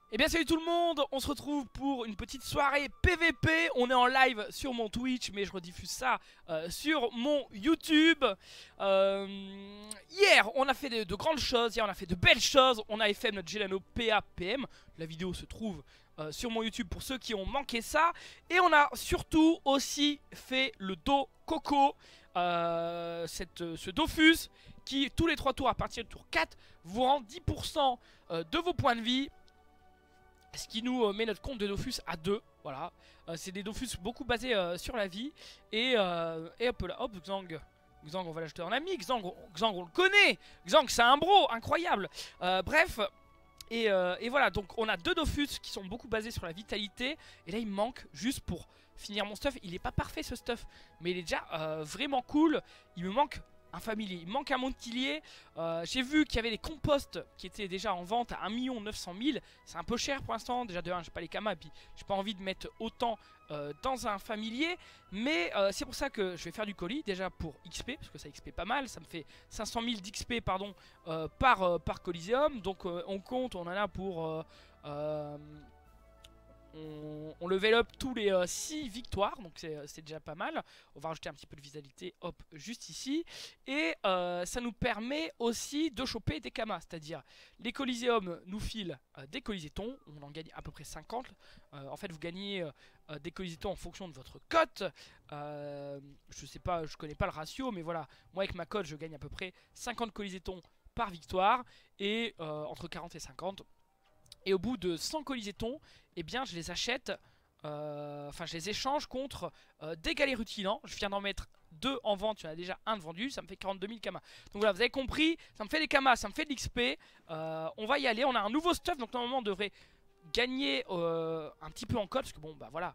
Eh bien salut tout le monde, on se retrouve pour une petite soirée PVP. On est en live sur mon Twitch, mais je rediffuse ça sur mon YouTube. Hier on a fait de grandes choses, hier on a fait de belles choses. On a FM notre Gelano PA PM. La vidéo se trouve sur mon YouTube pour ceux qui ont manqué ça. Et on a surtout aussi fait le Do Coco, ce Dofus qui tous les 3 tours à partir du tour 4 vous rend 10% de vos points de vie. Ce qui nous met notre compte de Dofus à 2. Voilà. C'est des Dofus beaucoup basés sur la vie. Et hop là, hop, Xang. Xang, on va l'ajouter en ami. Xang, on le connaît. Xang, c'est un bro, incroyable. Bref. Et voilà, donc on a 2 Dofus qui sont beaucoup basés sur la vitalité. Et là, il me manque juste pour finir mon stuff. Il est pas parfait ce stuff, mais il est déjà vraiment cool. Il me manque un familier, il me manque un montillier. J'ai vu qu'il y avait des composts qui étaient déjà en vente à 1 900 000. C'est un peu cher pour l'instant. Déjà de 1, j'ai pas les kamas, et puis j'ai pas envie de mettre autant dans un familier. Mais c'est pour ça que je vais faire du colis déjà pour XP, parce que ça XP pas mal. Ça me fait 500 000 d'XP pardon, par Coliseum. Donc on compte, on en a pour... on level up tous les 6 victoires, donc c'est déjà pas mal. On va rajouter un petit peu de vitalité, hop, juste ici. Et ça nous permet aussi de choper des kamas, c'est-à-dire les Coliseum nous filent des colisétons, on en gagne à peu près 50. En fait, vous gagnez des colisétons en fonction de votre cote. Je sais pas, je connais pas le ratio, mais voilà, moi avec ma cote, je gagne à peu près 50 colisétons par victoire, et entre 40 et 50. Et au bout de 100 colisétons, eh bien je les achète, enfin je les échange contre des galets rutilants. Je viens d'en mettre 2 en vente, il y en a déjà un de vendu, ça me fait 42 000 kamas. Donc voilà, vous avez compris, ça me fait des kamas, ça me fait de l'XP. On va y aller, on a un nouveau stuff, donc normalement on devrait gagner un petit peu en code, parce que bon bah voilà,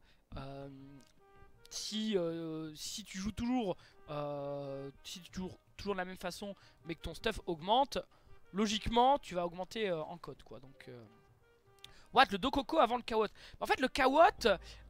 si tu joues toujours, toujours de la même façon, mais que ton stuff augmente, logiquement tu vas augmenter en code quoi. Donc what, le Dokoko avant le Kawot. En fait, le Kawot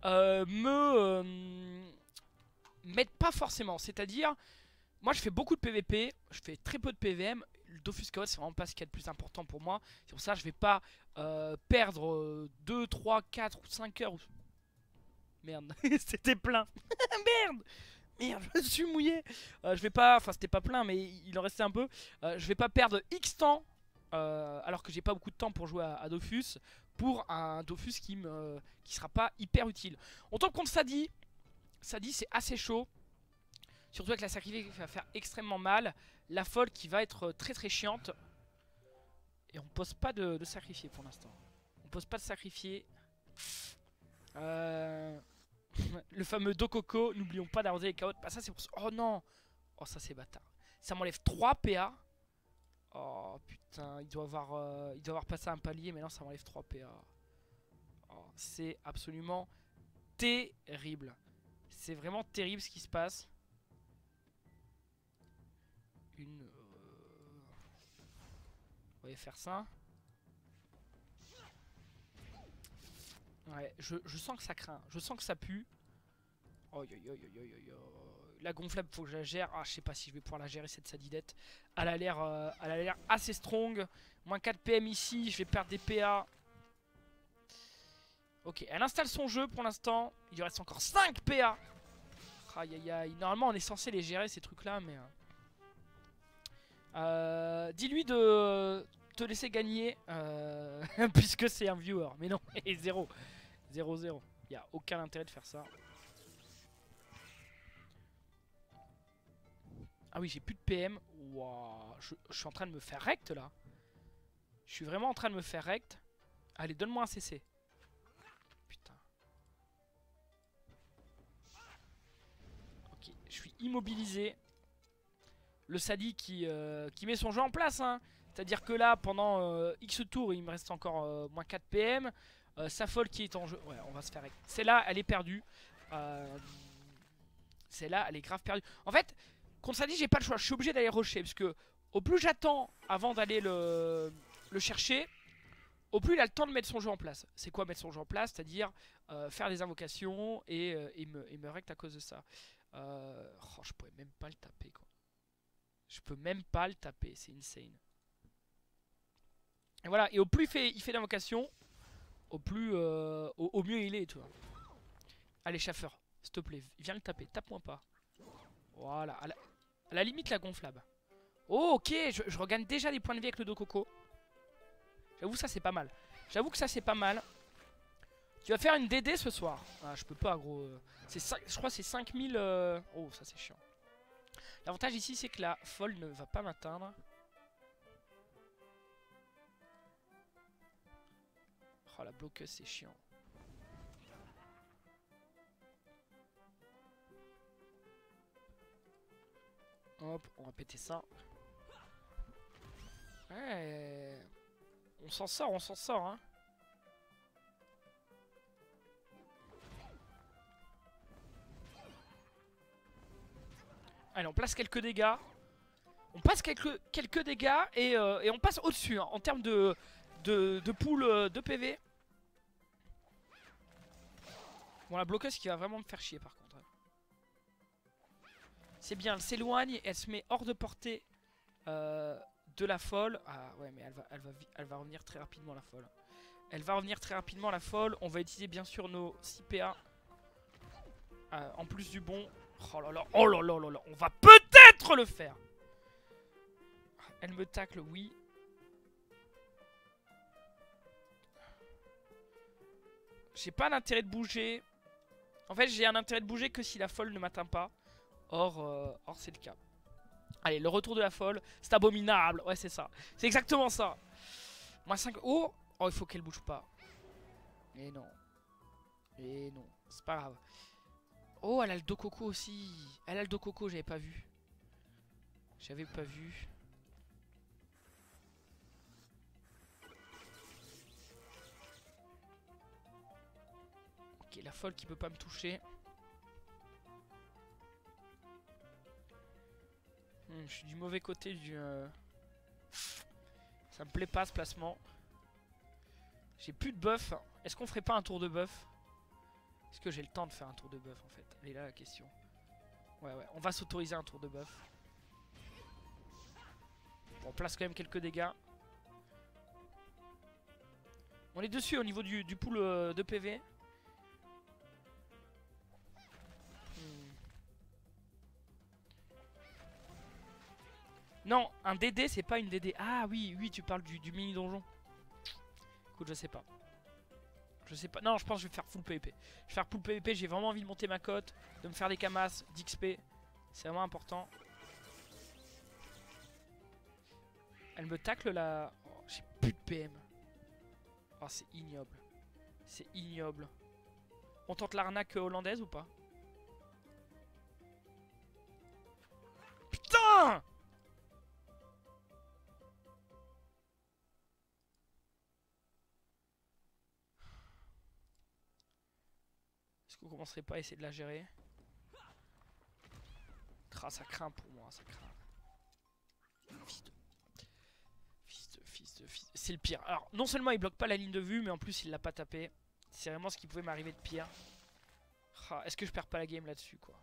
m'aide pas forcément. C'est-à-dire, moi je fais beaucoup de PVP, je fais très peu de PVM. Le Dofus Kawot, c'est vraiment pas ce qu'il y a de plus important pour moi. C'est pour ça que je vais pas perdre 2, 3, 4 ou 5 heures. Merde, c'était plein. Merde. Merde, je me suis mouillé. Je vais pas, enfin c'était pas plein, mais il en restait un peu. Je vais pas perdre X temps, alors que j'ai pas beaucoup de temps pour jouer à Dofus, pour un Dofus qui sera pas hyper utile. On tombe contre Sadi. Sadi c'est assez chaud, surtout avec la sacrifiée qui va faire extrêmement mal. La folle qui va être très très chiante. Et on pose pas de sacrifier pour l'instant. On pose pas de sacrifier. Le fameux Dokoko, n'oublions pas d'arroser les KO. Bah ça c'est pour... Oh non. Oh ça c'est bâtard. Ça m'enlève 3 PA. Oh putain, il doit avoir passé un palier, mais non ça m'enlève 3 PA. Oh, c'est absolument terrible. C'est vraiment terrible ce qui se passe. On va faire ça. Ouais, je sens que ça craint, je sens que ça pue. Oh, yo, yo, yo, yo, yo, yo. La gonflable, faut que je la gère. Ah, je sais pas si je vais pouvoir la gérer cette sadidette. Elle a l'air assez strong. Moins 4 PM ici, je vais perdre des PA. Ok, elle installe son jeu pour l'instant. Il lui reste encore 5 PA. Aïe aïe aïe. Normalement, on est censé les gérer ces trucs là, mais. Dis-lui de te laisser gagner. Puisque c'est un viewer. Mais non, et 0. 0-0. Il n'y a aucun intérêt de faire ça. Ah oui, j'ai plus de PM. Wow. Je suis en train de me faire rect là. Je suis vraiment en train de me faire rect. Allez, donne-moi un CC. Putain. Ok, je suis immobilisé. Le Sadi qui met son jeu en place. Hein. C'est-à-dire que là, pendant X tours, il me reste encore moins 4 PM. Sa folle qui est en jeu. Ouais, on va se faire rect. Celle-là, elle est perdue. Celle-là, elle est grave perdue. En fait, contre Sadi, j'ai pas le choix. Je suis obligé d'aller rusher. Parce que au plus j'attends avant d'aller le chercher, au plus il a le temps de mettre son jeu en place. C'est quoi mettre son jeu en place? C'est-à-dire faire des invocations et me rect à cause de ça. Oh, je pourrais même pas le taper quoi. Je peux même pas le taper, c'est insane. Et voilà, et au plus il fait d'invocations, au mieux il est, tu vois. Allez, Schaffer, s'il te plaît, viens le taper, tape-moi pas. Voilà, à la limite la gonflable. Oh, ok, je regagne déjà des points de vie avec le dos coco. J'avoue, ça c'est pas mal. J'avoue que ça c'est pas mal. Tu vas faire une DD ce soir. Ah, je peux pas, gros. Je crois que c'est 5000. Oh, ça c'est chiant. L'avantage ici, c'est que la folle ne va pas m'atteindre. Oh, la bloqueuse, c'est chiant. Hop, on va péter ça. Ouais. On s'en sort, hein. Allez, on place quelques dégâts. On passe quelques dégâts et on passe au-dessus, hein, en termes de pool de PV. Bon, la bloqueuse qui va vraiment me faire chier par contre. C'est bien, elle s'éloigne, elle se met hors de portée de la folle. Ah ouais, mais elle va revenir très rapidement, la folle. Elle va revenir très rapidement, la folle. On va utiliser bien sûr nos 6 PA. En plus du bon. Oh là là, oh là là là là. On va peut-être le faire. Elle me tacle, oui. J'ai pas l'intérêt de bouger. En fait, j'ai un intérêt de bouger que si la folle ne m'atteint pas. Or c'est le cas. Allez, le retour de la folle. C'est abominable. Ouais, c'est ça. C'est exactement ça. Moins 5. Oh, il faut qu'elle bouge pas. Mais non. Et non. C'est pas grave. Oh, elle a le dos coco aussi. Elle a le dos coco, j'avais pas vu. J'avais pas vu. Ok, la folle qui peut pas me toucher. Je suis du mauvais côté du... Ça me plaît pas ce placement. J'ai plus de buff. Est-ce qu'on ferait pas un tour de buff? Est-ce que j'ai le temps de faire un tour de buff en fait? Elle est là la question. Ouais, on va s'autoriser un tour de buff. Bon, on place quand même quelques dégâts. On est dessus au niveau du pool de PV. Non, un DD c'est pas une DD. Ah oui, tu parles du mini donjon. Écoute, je sais pas. Non, je pense que je vais faire full PvP. Je vais faire full PvP, j'ai vraiment envie de monter ma cote, de me faire des camas, d'XP. C'est vraiment important. Elle me tacle là. Oh, j'ai plus de PM. Oh, c'est ignoble. C'est ignoble. On tente l'arnaque hollandaise ou pas? Putain! Est-ce qu'on commencerait pas à essayer de la gérer? Ça craint pour moi, ça craint. Fils de... C'est le pire. Alors, non seulement il bloque pas la ligne de vue, mais en plus il l'a pas tapé. C'est vraiment ce qui pouvait m'arriver de pire. Est-ce que je perds pas la game là-dessus, quoi?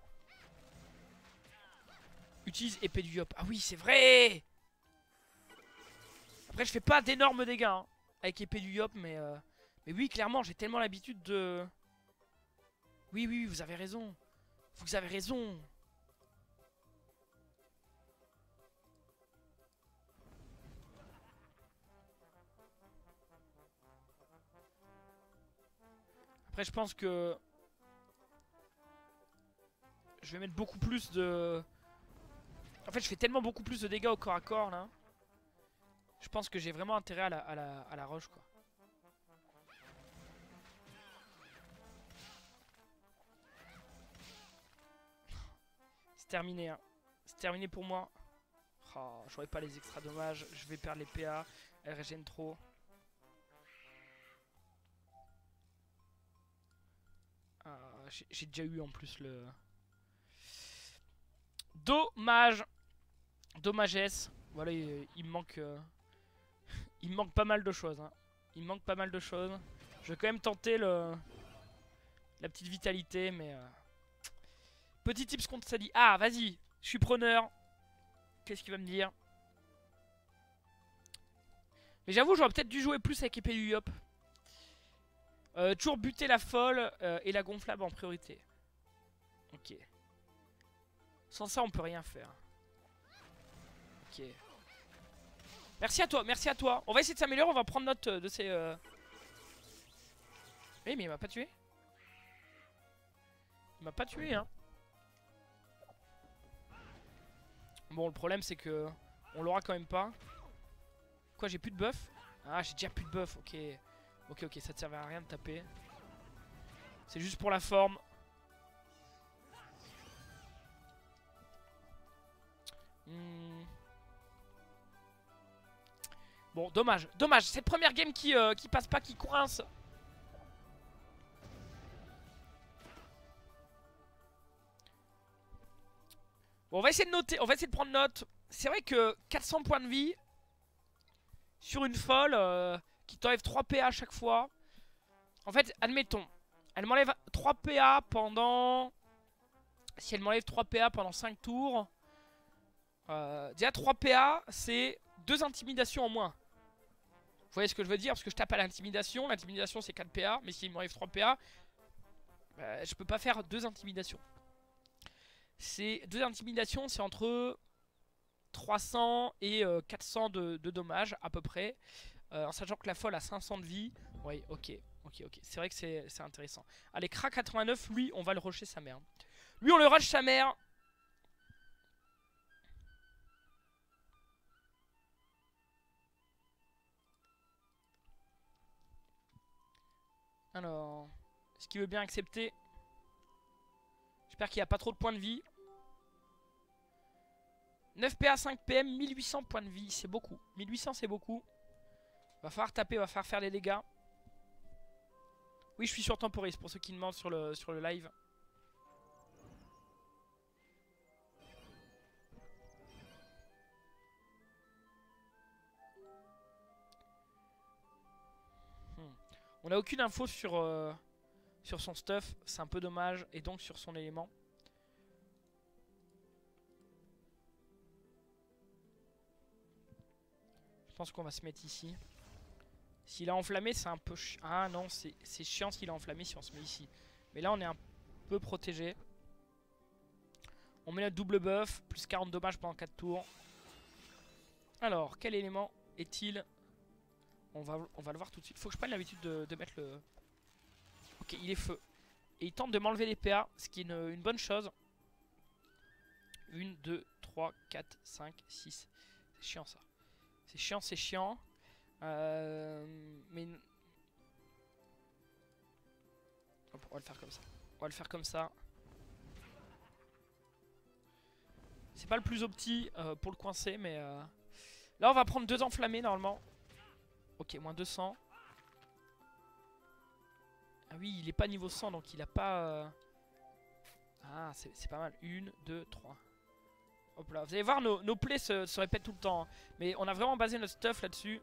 Utilise épée du Yop. Ah oui, c'est vrai! Après, je fais pas d'énormes dégâts hein, avec épée du Yop, mais oui, clairement, j'ai tellement l'habitude de... Oui, vous avez raison. Vous avez raison. Après, je pense que... Je vais mettre beaucoup plus de... En fait, je fais tellement beaucoup plus de dégâts au corps à corps, là. Je pense que j'ai vraiment intérêt à la roche, quoi. C'est terminé, hein. C'est terminé pour moi. Oh, j'aurais pas les extra dommages. Je vais perdre les PA. Elle régène trop. J'ai déjà eu en plus le... Dommage. Dommagesse. Voilà, il me manque... il me manque pas mal de choses. Hein. Il me manque pas mal de choses. Je vais quand même tenter la petite vitalité, mais... Petit tips contre Sally. Ah, vas-y. Je suis preneur. Qu'est-ce qu'il va me dire? Mais j'avoue, j'aurais peut-être dû jouer plus avec épée du Yop. Toujours buter la folle et la gonflable en priorité. Ok. Sans ça, on peut rien faire. Ok. Merci à toi, merci à toi. On va essayer de s'améliorer, on va prendre note de ces... Oui, mais il m'a pas tué. Il m'a pas tué, hein. Bon, le problème, c'est que... On l'aura quand même pas. Quoi, j'ai plus de buff? Ah, j'ai déjà plus de buff, ok. Ok, ok, ça te servait à rien de taper. C'est juste pour la forme. Bon, dommage, dommage. Cette première game qui passe pas, qui coince. Bon, on va essayer de noter, on va essayer de prendre note. C'est vrai que 400 points de vie sur une folle qui t'enlève 3 PA à chaque fois. En fait, admettons, elle m'enlève 3 PA pendant... Si elle m'enlève 3 PA pendant 5 tours... déjà 3 PA, c'est 2 intimidations en moins. Vous voyez ce que je veux dire? Parce que je tape à l'intimidation. L'intimidation, c'est 4 PA. Mais s'il m'enlève 3 PA, je peux pas faire 2 intimidations. C'est 2 intimidations, c'est entre 300 et 400 de dommages à peu près. En sachant que la folle a 500 de vie. Oui, ok. Ok, ok. C'est vrai que c'est intéressant. Allez, Kra 89, lui, on va le rusher sa mère. Lui, on le rush sa mère. Alors, est-ce qu'il veut bien accepter? J'espère qu'il n'y a pas trop de points de vie. 9 PA, 5 PM, 1800 points de vie, c'est beaucoup. 1800, c'est beaucoup. Va falloir taper, va falloir faire les dégâts. Oui, je suis sur temporis pour ceux qui demandent sur le live. On n'a aucune info sur son stuff, c'est un peu dommage, et donc sur son élément. Je pense qu'on va se mettre ici. S'il a enflammé, c'est un peu chiant. Ah non, c'est chiant s'il a enflammé si on se met ici. Mais là, on est un peu protégé. On met notre double buff, plus 40 dommages pendant 4 tours. Alors, quel élément est-il? On va le voir tout de suite. Faut que je prenne l'habitude de mettre le... Ok, il est feu. Et il tente de m'enlever les PA, ce qui est une bonne chose. 1, 2, 3, 4, 5, 6. C'est chiant ça. C'est chiant, c'est chiant. Mais... Hop, on va le faire comme ça. On va le faire comme ça. C'est pas le plus opti pour le coincer, mais... Là, on va prendre 2 enflammés normalement. Ok, moins 200. Ah oui, il est pas niveau 100, donc il a pas... Ah, c'est pas mal. 1, 2, 3. Hop là. Vous allez voir, nos plays se répètent tout le temps. Hein. Mais on a vraiment basé notre stuff là-dessus.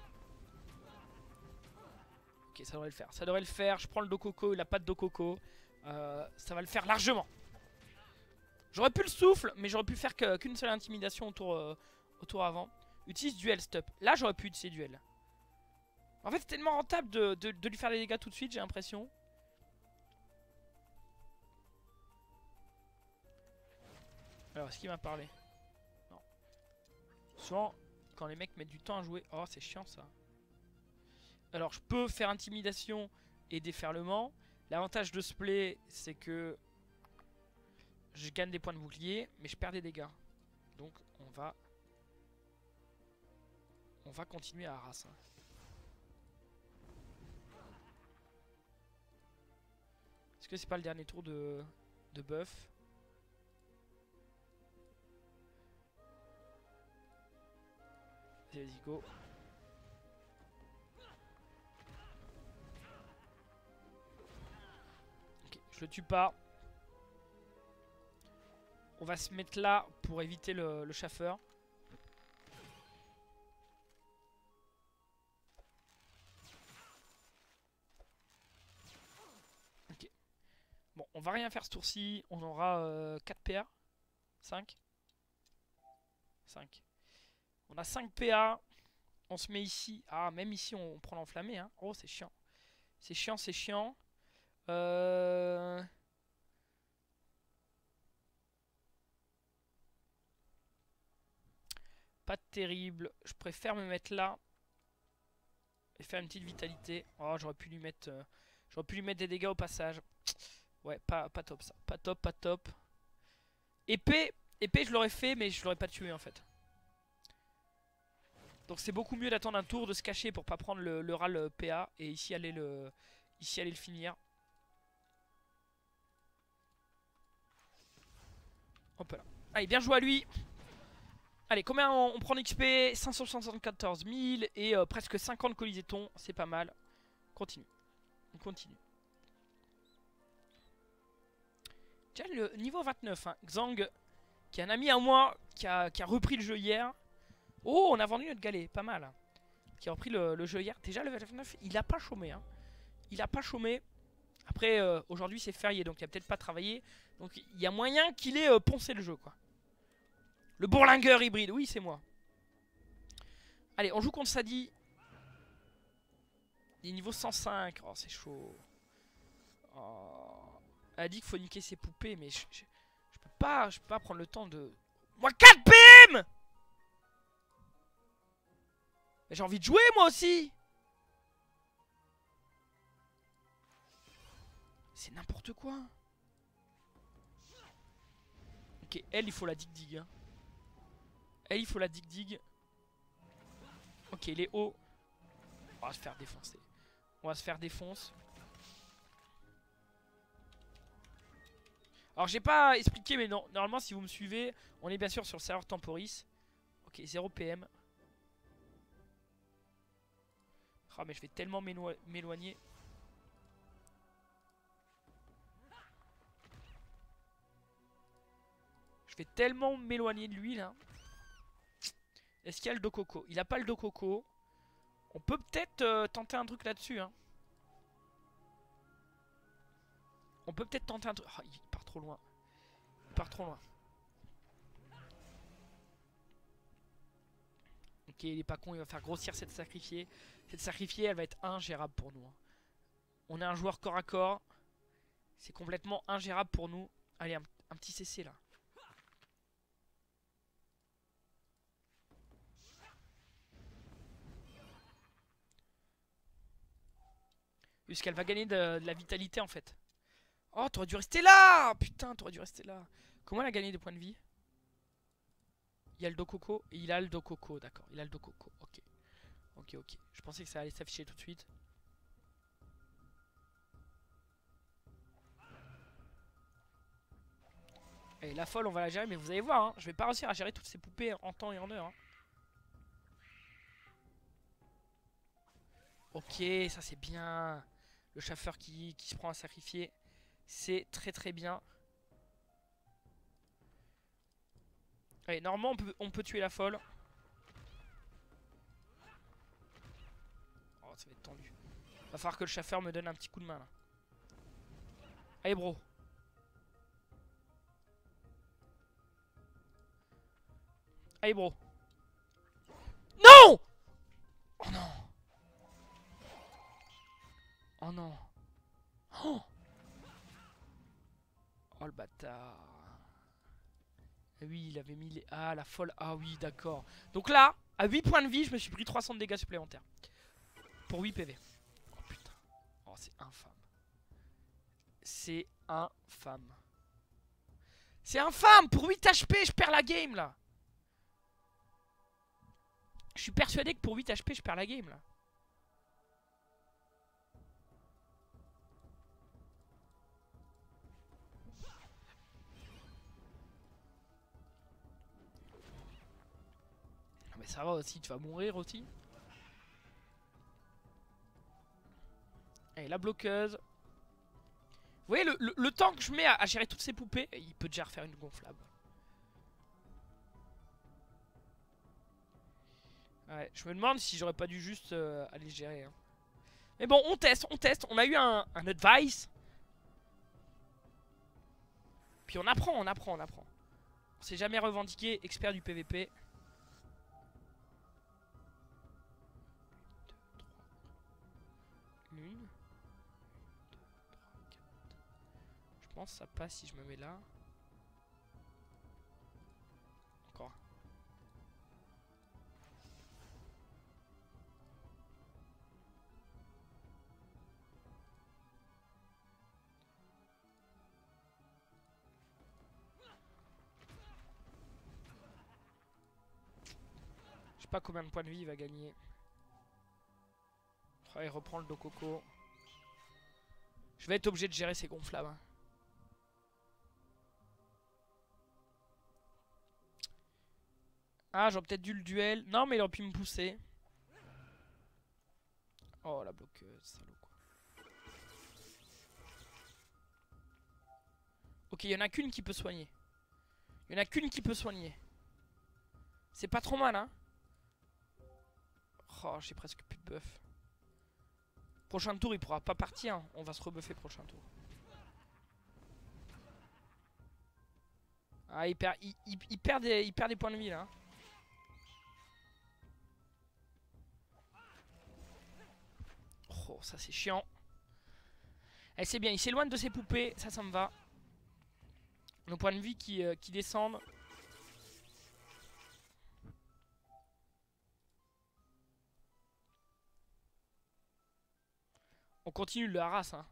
Ok, ça devrait le faire. Ça devrait le faire. Je prends le Dokoko, il a pas de Dokoko. Ça va le faire largement. J'aurais pu le souffle, mais j'aurais pu faire qu'une seule intimidation au tour avant. Utilise duel stop. Là, j'aurais pu utiliser duel. En fait, c'est tellement rentable de lui faire des dégâts tout de suite, j'ai l'impression. Alors, est-ce qu'il m'a parlé? Non. Souvent, quand les mecs mettent du temps à jouer... Oh, c'est chiant, ça. Alors, je peux faire intimidation et déferlement. L'avantage de ce play, c'est que je gagne des points de bouclier, mais je perds des dégâts. Donc, on va continuer à race. Hein. Est-ce que c'est pas le dernier tour de buff? Vas-y, go. Ok, je le tue pas. On va se mettre là pour éviter le chaffeur. Ok. Bon, on va rien faire ce tour-ci. On aura 4 PA. 5. 5. On a 5 PA. On se met ici. Ah, même ici, on prend l'enflammé. Hein. Oh, c'est chiant. C'est chiant, c'est chiant. Pas terrible. Je préfère me mettre là. Et faire une petite vitalité. Oh, j'aurais pu lui mettre des dégâts au passage. Ouais, pas top ça. Pas top, pas top. Épée, je l'aurais fait, mais je l'aurais pas tué en fait. Donc c'est beaucoup mieux d'attendre un tour, de se cacher pour pas prendre le râle PA. Et ici aller le finir. Hop là. Allez, bien joué à lui. Allez, combien on prend d'XP? 574 000 et presque 50 colisétons. C'est pas mal. Continue. On continue. Tiens, le niveau 29. Hein. Xang, qui est un ami à moi, qui a repris le jeu hier. Oh, on a vendu notre galet. Pas mal. Qui a repris le jeu hier. Déjà, le 29, il a pas chômé. Hein. Il a pas chômé. Après, aujourd'hui, c'est férié, donc il a peut-être pas travaillé. Donc, il y a moyen qu'il ait poncé le jeu, quoi. Le bourlingueur hybride, oui, c'est moi. Allez, on joue contre Sadi. Il est niveau 105. Oh, c'est chaud. Oh. Elle a dit qu'il faut niquer ses poupées, mais je peux pas prendre le temps de... Moi, 4 PM! Mais j'ai envie de jouer, moi aussi. C'est n'importe quoi. Ok, elle, il faut la dig-dig. Hein. Elle, il faut la dig-dig. Ok, il est haut. On va se faire défoncer. On va se faire défoncer. Alors, j'ai pas expliqué, mais non, normalement, si vous me suivez, on est bien sûr sur le serveur Temporis. Ok, 0 PM. Ah, mais je vais tellement m'éloigner. Je vais tellement m'éloigner de lui, là. Est-ce qu'il y a le Dokoko? Il a pas le Dokoko. On peut peut-être tenter un truc là-dessus. Hein. On peut peut-être tenter un truc. Oh, il part trop loin. Il part trop loin. Ok, il est pas con. Il va faire grossir cette sacrifiée. Cette sacrifiée, elle va être ingérable pour nous. Hein. On est un joueur corps à corps. C'est complètement ingérable pour nous. Allez, un petit CC là. Puisqu'elle va gagner de la vitalité en fait. Oh, t'aurais dû rester là. Putain, t'aurais dû rester là. Comment elle a gagné des points de vie? Il y a le Dokoko et il a le Dokoko, d'accord. Il a le Dokoko, ok. Ok, ok. Je pensais que ça allait s'afficher tout de suite. Et la folle, on va la gérer, mais vous allez voir, hein, je vais pas réussir à gérer toutes ces poupées en temps et en heure. Hein. Ok, ça c'est bien. Le chasseur qui se prend à sacrifier. C'est très très bien. Allez, normalement on peut tuer la folle. Oh, ça va être tendu. Va falloir que le chasseur me donne un petit coup de main là. Allez, bro. Allez, bro. Non! Oh non! Oh non! Oh, oh le bâtard! Oui, il avait mis les... Ah, la folle. Ah oui, d'accord. Donc là, à 8 points de vie, je me suis pris 300 de dégâts supplémentaires. Pour 8 PV. Oh putain. Oh, c'est infâme. C'est infâme. C'est infâme! Pour 8 HP, je perds la game là! Je suis persuadé que pour 8 HP, je perds la game là. Mais ça va aussi, tu vas mourir aussi. Allez, la bloqueuse. Vous voyez, le temps que je mets à gérer toutes ces poupées, il peut déjà refaire une gonflable. Ouais, je me demande si j'aurais pas dû juste aller gérer. Hein. Mais bon, on teste, on teste. On a eu un advice. Puis on apprend, on apprend, on apprend. On s'est jamais revendiqué expert du PVP. 1, pense que ça passe si je me mets là. Encore. Je sais pas combien de points de vie il va gagner. Oh, il reprend le Dokoko. Je vais être obligé de gérer ces gonflables. Hein. Ah, j'aurais peut-être dû le duel. Non, mais il aurait pu me pousser. Oh, la bloqueuse, salaud quoi. Ok, il y en a qu'une qui peut soigner. Il y en a qu'une qui peut soigner. C'est pas trop mal, hein. Oh, j'ai presque plus de buff. Prochain tour, il pourra pas partir. Hein. On va se rebuffer prochain tour. Ah, il perd des points de vie là. Oh, ça c'est chiant. Eh, c'est bien, il s'éloigne de ses poupées. Ça me va. Nos points de vie qui descendent. On continue le harass. Hein.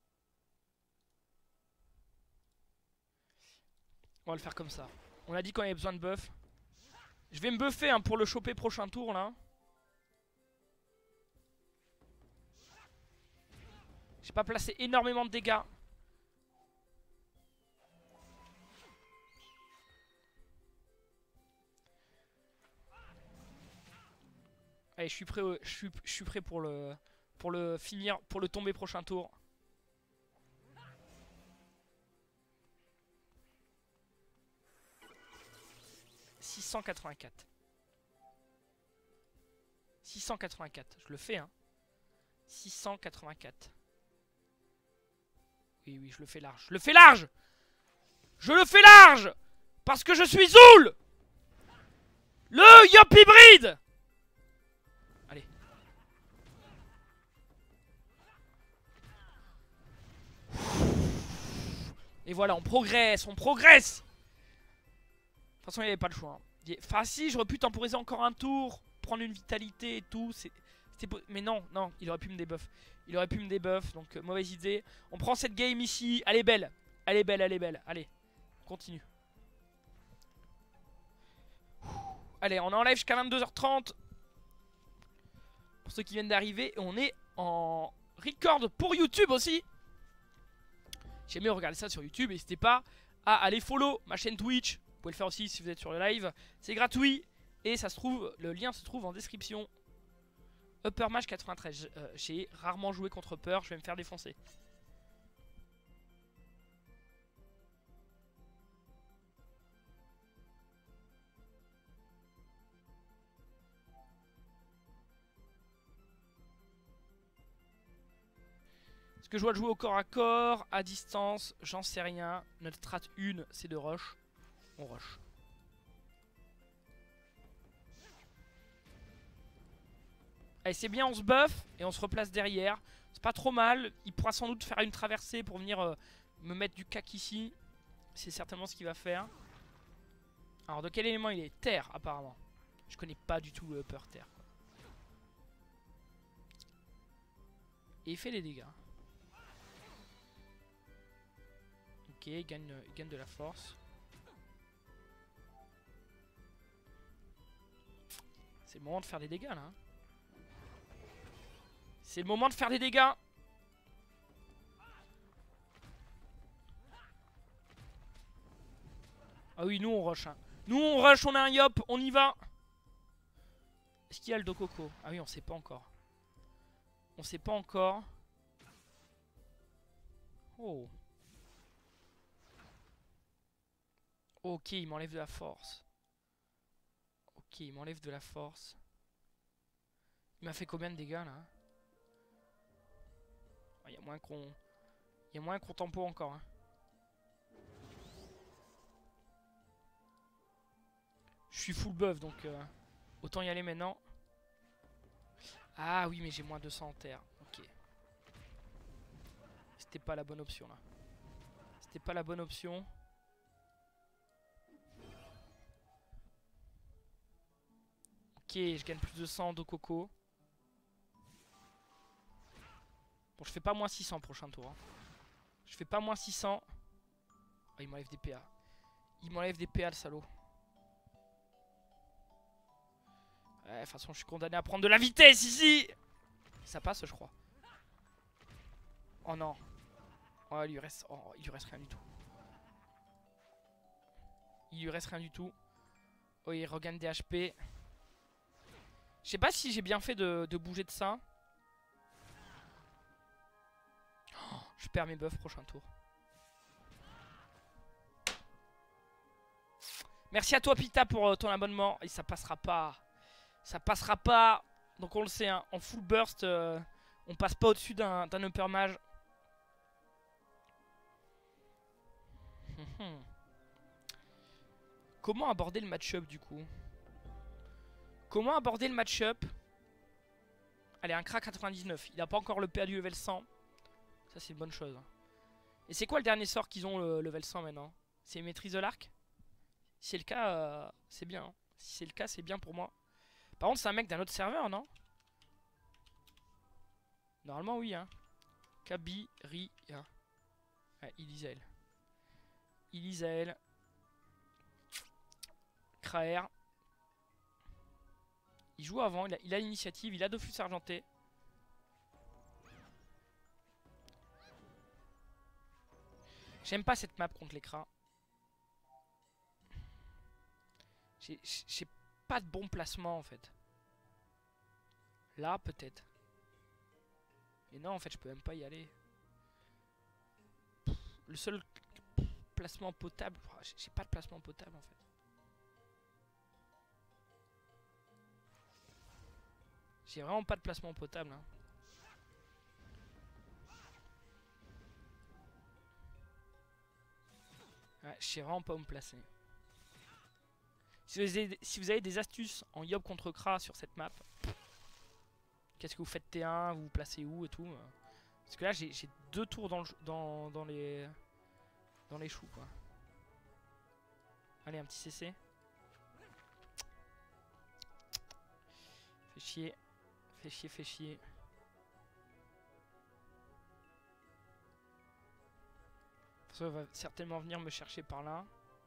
On va le faire comme ça. On a dit qu'on avait besoin de buff. Je vais me buffer hein, pour le choper prochain tour là. J'ai pas placé énormément de dégâts. Allez, je suis prêt, je suis prêt pour le finir, pour le tomber prochain tour. « 684. 684. Je le fais, hein. 684. Oui, oui, je le fais large. Je le fais large! Je le fais large! Parce que je suis Zoul! Le Yop hybride! Allez. Et voilà, on progresse, on progresse! De toute façon, il n'y avait pas le choix. Hein. Enfin, si, j'aurais pu temporiser encore un tour, prendre une vitalité et tout. Mais non, non, il aurait pu me débuff. Il aurait pu me débuff, donc mauvaise idée. On prend cette game ici. Elle est belle. Elle est belle, elle est belle. Allez, on continue. Allez, on enlève jusqu'à 22h30. Pour ceux qui viennent d'arriver. On est en record pour YouTube aussi. Si jamais vous regardez ça sur YouTube, n'hésitez pas à aller follow ma chaîne Twitch. Vous pouvez le faire aussi si vous êtes sur le live. C'est gratuit. Et ça se trouve, le lien se trouve en description. Upper Match 93. J'ai rarement joué contre Upper. Je vais me faire défoncer. Est-ce que je dois jouer au corps à corps, à distance? J'en sais rien. Notre strat 1, c'est de rush. On rush. Allez, c'est bien, on se buff et on se replace derrière. C'est pas trop mal. Il pourra sans doute faire une traversée pour venir me mettre du cac ici. C'est certainement ce qu'il va faire. Alors, de quel élément il est? Terre, apparemment. Je connais pas du tout Upper Terre. Quoi. Et il fait des dégâts. Ok, il gagne de la force. C'est le moment de faire des dégâts là. Hein. C'est le moment de faire des dégâts. Ah oui, nous on rush. Hein. Nous on rush, on a un yop, on y va. Est-ce qu'il y a le Dokoko? Ah oui, on sait pas encore. On sait pas encore. Oh. Ok, il m'enlève de la force. Ok, il m'enlève de la force. Il m'a fait combien de dégâts là? Il y a moins qu'on... Il y a moins qu'on tempo encore. Hein. Je suis full buff donc autant y aller maintenant. Ah oui mais j'ai moins 200 en terre. Ok. C'était pas la bonne option là. C'était pas la bonne option. Ok, je gagne plus de 100 de coco. Bon, je fais pas moins 600 prochain tour. Hein. Je fais pas moins 600. Oh, il m'enlève des PA. Il m'enlève des PA, le salaud. Ouais, de toute façon, je suis condamné à prendre de la vitesse ici. Ça passe, je crois. Oh non. Oh, il lui reste rien du tout. Il lui reste rien du tout. Oh, il regagne des HP. Je sais pas si j'ai bien fait de bouger de ça. Oh, je perds mes buffs prochain tour. Merci à toi Pita pour ton abonnement. Et ça passera pas. Ça passera pas. Donc on le sait hein, en full burst on passe pas au-dessus d'un upper mage. Comment aborder le match-up du coup? Comment aborder le match-up? Allez, un crack 99. Il a pas encore le PA du level 100. Ça, c'est une bonne chose. Et c'est quoi le dernier sort qu'ils ont le level 100 maintenant? C'est maîtrise de l'arc? Si c'est le cas, c'est bien. Hein. Si c'est le cas, c'est bien pour moi. Par contre, c'est un mec d'un autre serveur, non? Normalement, oui. Hein. Kabiria. Ouais, Ilizael. Ilizael. Kraer. Il joue avant, il a l'initiative, il a Dofus argenté. J'aime pas cette map contre les crats. J'ai pas de bon placement en fait. Là peut-être. Et non en fait je peux même pas y aller. Le seul placement potable. J'ai pas de placement potable en fait. J'ai vraiment pas de placement potable. Hein. Ouais, je sais vraiment pas où me placer. Si vous avez des astuces en Yob contre Kra sur cette map, qu'est-ce que vous faites T1, vous vous placez où et tout. Parce que là j'ai 2 tours dans les choux quoi. Allez un petit CC. Fait chier. Fait chier, fait chier. Ça va certainement venir me chercher par là.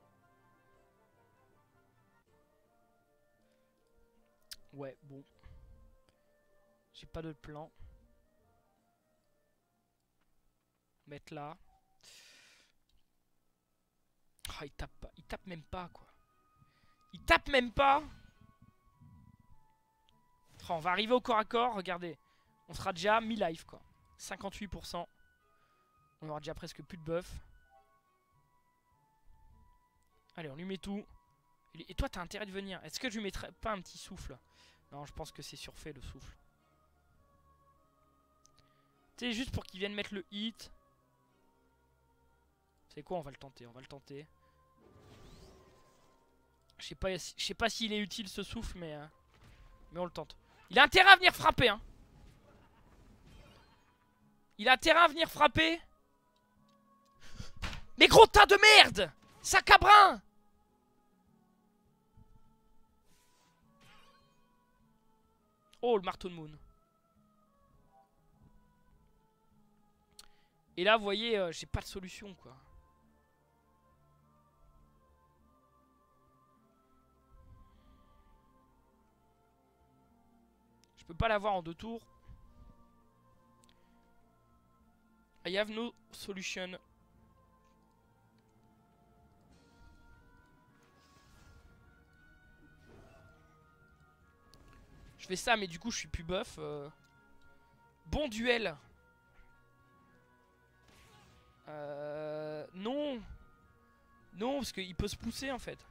Ouais, bon. J'ai pas de plan. Mettre là. Ah, il tape pas. Il tape même pas, quoi. Il tape même pas. Oh, on va arriver au corps à corps. Regardez. On sera déjà mi-life, quoi. 58%. On aura déjà presque plus de buff. Allez, on lui met tout. Et toi, t'as intérêt de venir. Est-ce que je lui mettrais pas un petit souffle? Non, je pense que c'est surfait, le souffle. Tu sais, juste pour qu'il vienne mettre le hit. C'est quoi, on va le tenter, on va le tenter. Je sais pas s'il est utile ce souffle, mais on le tente. Il a intérêt à venir frapper, hein. Il a intérêt à venir frapper. Mais gros tas de merde! Sac à brin! Oh, le marteau de Moon. Et là, vous voyez, j'ai pas de solution, quoi. Je peux pas l'avoir en 2 tours. I have no solution. Je fais ça, mais du coup, je suis plus buff. Bon duel. Non. Non, parce qu'il peut se pousser, en fait.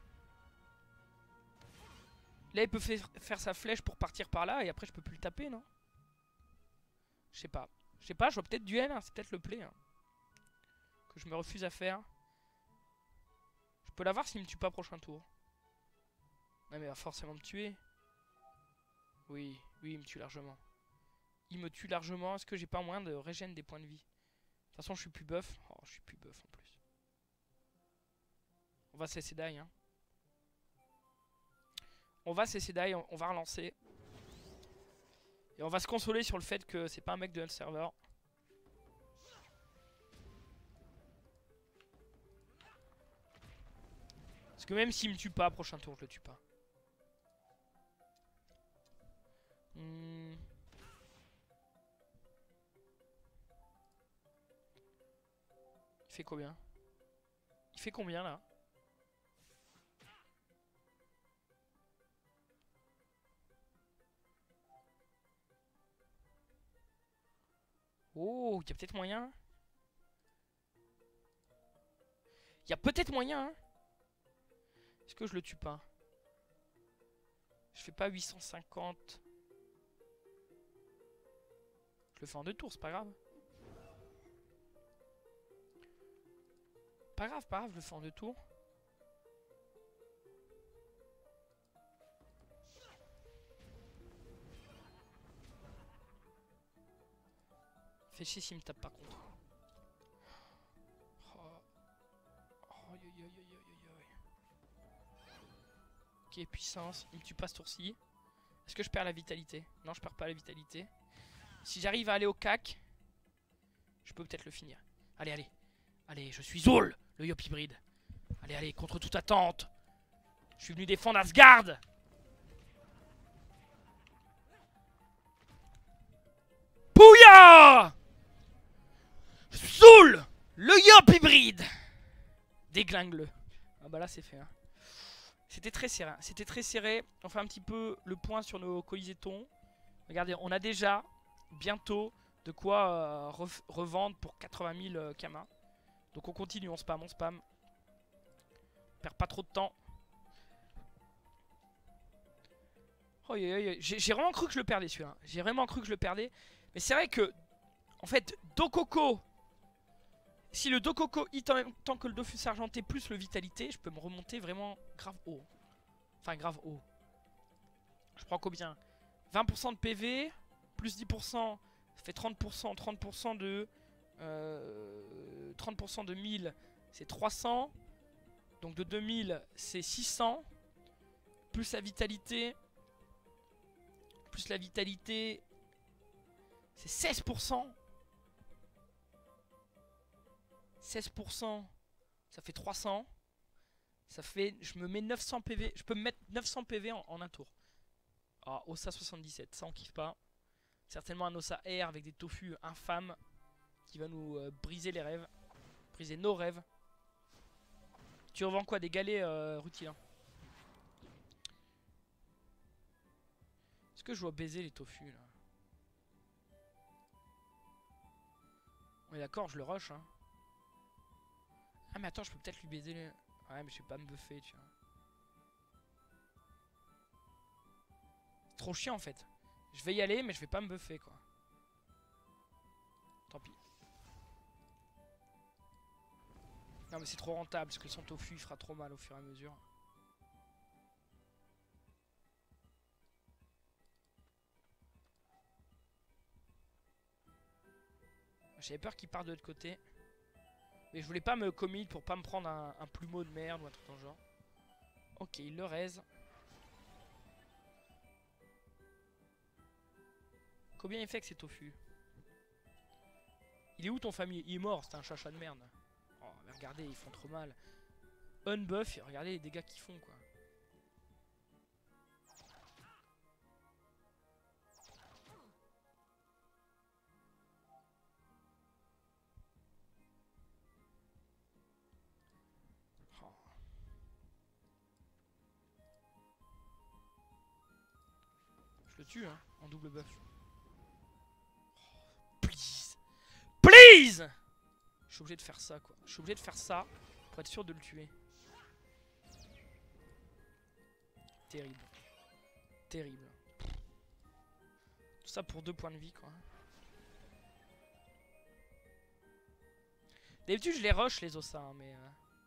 Là, il peut faire sa flèche pour partir par là, et après, je peux plus le taper, non? Je sais pas. Je sais pas, je vois peut-être duel, hein, c'est peut-être le play. Hein, que je me refuse à faire. Je peux l'avoir s'il me tue pas prochain tour. Non, mais il va forcément me tuer. Oui, oui, il me tue largement. Il me tue largement. Est-ce que j'ai pas moyen de régénérer des points de vie? De toute façon, je suis plus buff. Oh, je suis plus buff en plus. On va cesser d'ail. Hein. On va cesser d'ail, on va relancer. Et on va se consoler sur le fait que c'est pas un mec de notre serveur. Parce que même s'il me tue pas, prochain tour je le tue pas. Il fait combien? Il fait combien là? Oh, il y a peut-être moyen. Il y a peut-être moyen. Hein. Est-ce que je le tue pas? Je fais pas 850. Je le fais en 2 tours, c'est pas grave. Pas grave, je le fais en 2 tours. Fais chier s'il me tape par contre. Ok, puissance. Il me tue pas ce tour-ci. Est-ce que je perds la vitalité? Non, je perds pas la vitalité. Si j'arrive à aller au cac, je peux peut-être le finir. Allez, allez. Allez, je suis Zul, le Yop hybride. Allez, allez, contre toute attente. Je suis venu défendre Asgard. Pouya! Zul, le Yop hybride. Déglingue-le. Ah bah là, c'est fait. Hein. C'était très serré. C'était très serré. On fait un petit peu le point sur nos colisées-tons. Regardez, on a déjà bientôt de quoi revendre pour 80 000 kamas. Donc on continue, on spam, on spam. On perd pas trop de temps. Oh, j'ai vraiment cru que je le perdais celui-là. J'ai vraiment cru que je le perdais. Mais c'est vrai que, en fait, Dokoko. Si le Dokoko hit en même temps que le Dofus argenté plus le vitalité, je peux me remonter vraiment grave haut. Enfin, grave haut. Je prends combien? 20% de PV, plus 10%, ça fait 30%. 30% de 30% de 1000, c'est 300. Donc de 2000, c'est 600. Plus la vitalité. Plus la vitalité, c'est 16%. 16%, ça fait 300. Ça fait, je me mets 900 PV. Je peux me mettre 900 PV en un tour. Ah, Ossa 77, ça on kiffe pas. Certainement un Ossa R avec des tofu infâmes qui va nous briser les rêves. Briser nos rêves. Tu revends quoi? Des galets rutilants? Est-ce que je dois baiser les tofu là? On est d'accord, je le rush hein. Ah mais attends, je peux peut-être lui baiser les... Ouais mais je vais pas me buffer tu vois. C'est trop chiant en fait. Je vais y aller mais je vais pas me buffer quoi. Tant pis. Non mais c'est trop rentable parce que son tofu il fera trop mal au fur et à mesure. J'avais peur qu'il parte de l'autre côté. Mais je voulais pas me commit pour pas me prendre un plumeau de merde ou un truc dans le genre. Ok, il le raise. Combien il fait que c'est tofu? Il est où ton famille? Il est mort, c'est un chacha de merde. Oh, mais regardez, ils font trop mal. Unbuff, regardez les dégâts qu'ils font quoi. Oh. Je le tue hein, en double buff. Oh, please. Please. Je suis obligé de faire ça quoi. Je suis obligé de faire ça pour être sûr de le tuer. Terrible. Terrible. Tout ça pour 2 points de vie quoi. D'habitude je les rush les Ossa hein, mais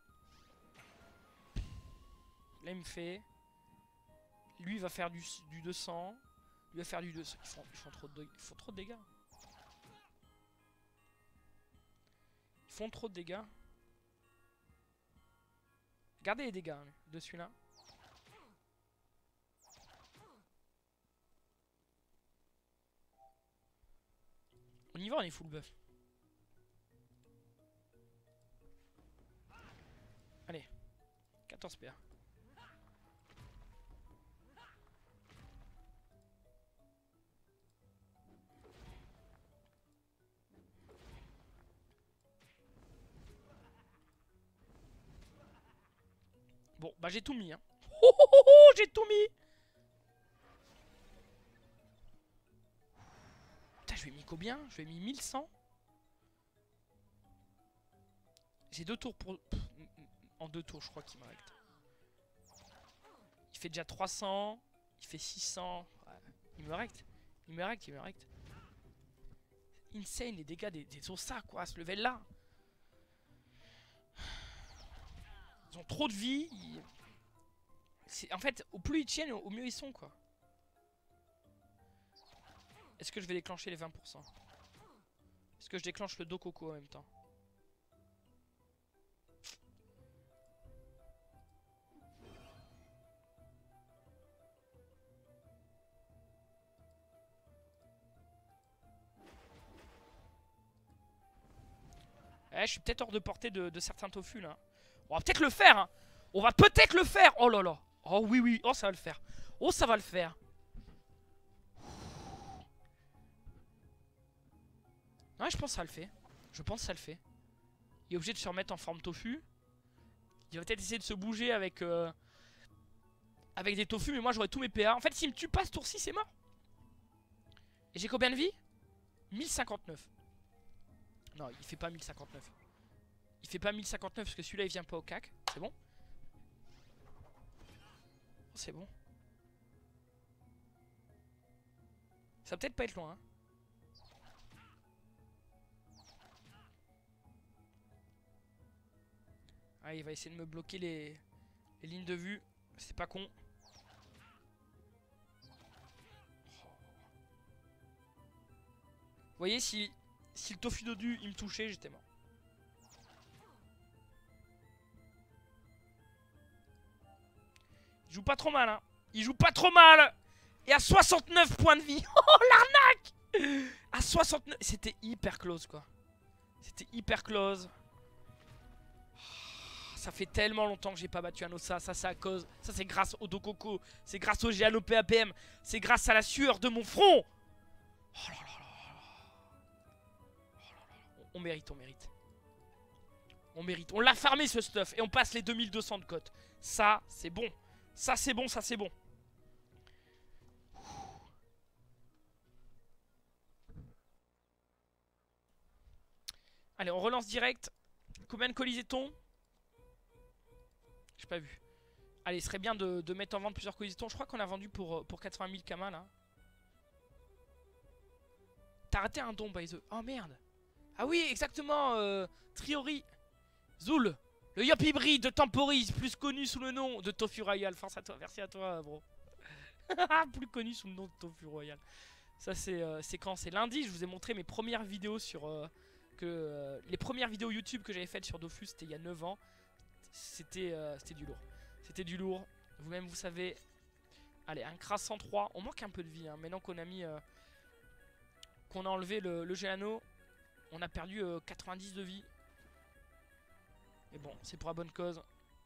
là il me fait. Lui il va faire du 200. Lui va faire du 200. Ils font trop de dégâts. Ils font trop de dégâts. Regardez les dégâts hein, de celui-là. On y va, on est full buff. Allez, 14 PA. Bon, bah j'ai tout mis. Hein. Oh, j'ai tout mis. Putain, je lui ai mis combien? Je lui ai mis 1100. J'ai 2 tours pour... Pff, en 2 tours, je crois qu'il me reste. Il fait déjà 300. Il fait 600. Ouais, il me reste. Il me reste, il me reste. Insane les dégâts des Ossa, quoi, à ce level-là. Ils ont trop de vie. En fait, au plus ils tiennent, au mieux ils sont, quoi. Est-ce que je vais déclencher les 20%? Est-ce que je déclenche le dos coco en même temps? Ouais, je suis peut-être hors de portée de certains tofu là. On va peut-être le faire hein. On va peut-être le faire. Oh là là. Oh oui oui. Oh ça va le faire. Oh ça va le faire. Ouais je pense que ça le fait. Je pense que ça le fait. Il est obligé de se remettre en forme tofu. Il va peut-être essayer de se bouger avec avec des tofu. Mais moi j'aurais tous mes PA. En fait s'il me tue pas ce tour-ci c'est mort. Et j'ai combien de vie? 1059. Non il fait pas 1059. Il fait pas 1059 parce que celui-là il vient pas au cac. C'est bon? C'est bon. Ça va peut-être pas être loin hein. Ah, il va essayer de me bloquer les lignes de vue. C'est pas con. Vous voyez, si le tofu dodu il me touchait, j'étais mort. Il joue pas trop mal, hein. Il joue pas trop mal. Et à 69 points de vie. Oh, l'arnaque. À 69. C'était hyper close, quoi. C'était hyper close. Ça fait tellement longtemps que j'ai pas battu un Ossa. Ça c'est à cause. Ça c'est grâce au Dokoko. C'est grâce au Géano PAPM. C'est grâce à la sueur de mon front. Oh là là là. On mérite, on mérite. On mérite. On l'a farmé ce stuff. Et on passe les 2200 de cote. Ça c'est bon. Ça c'est bon, ça c'est bon. Allez, on relance direct. Combien de colisés-t-on? J'ai pas vu. Allez, il serait bien de mettre en vente plusieurs colisés-t-on. Je crois qu'on a vendu pour 80 000 kamas là. T'as raté un don, by the... Oh merde. Ah oui, exactement. Triori. Zoul. Le Yop hybride de Temporis, plus connu sous le nom de Tofu Royal. Force à toi, merci à toi, bro. Plus connu sous le nom de Tofu Royal. Ça, c'est quand? C'est lundi. Je vous ai montré mes premières vidéos sur. Les premières vidéos YouTube que j'avais faites sur Dofus, c'était il y a 9 ans. C'était du lourd. C'était du lourd. Vous-même, vous savez. Allez, un Kras 103. On manque un peu de vie. Hein. Maintenant qu'on a mis. Qu'on a enlevé le Géano, on a perdu 90 de vie. Mais bon, c'est pour la bonne cause.